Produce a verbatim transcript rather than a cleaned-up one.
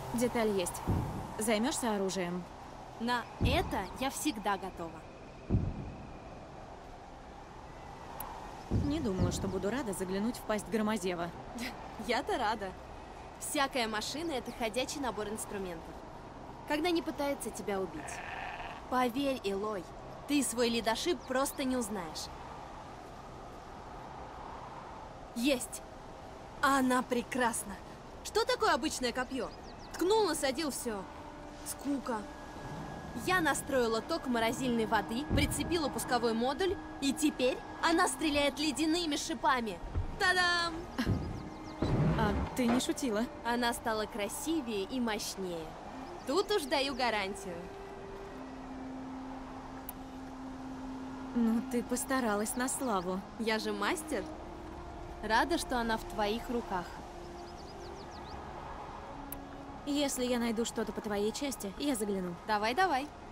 Деталь есть. Займешься оружием? На это я всегда готова. Не думала, что буду рада заглянуть в пасть Громозева. Я-то рада. Всякая машина — это ходячий набор инструментов. Когда не пытается тебя убить. Поверь, Элой, ты свой лидошип просто не узнаешь. Есть! Она прекрасна! Что такое обычное копье? Ткнул, насадил, все. Скука. Я настроила ток морозильной воды, прицепила пусковой модуль, и теперь она стреляет ледяными шипами. Та-дам! А ты не шутила? Она стала красивее и мощнее. Тут уж даю гарантию. Ну, ты постаралась на славу. Я же мастер. Рада, что она в твоих руках. Если я найду что-то по твоей части, я загляну. Давай, давай.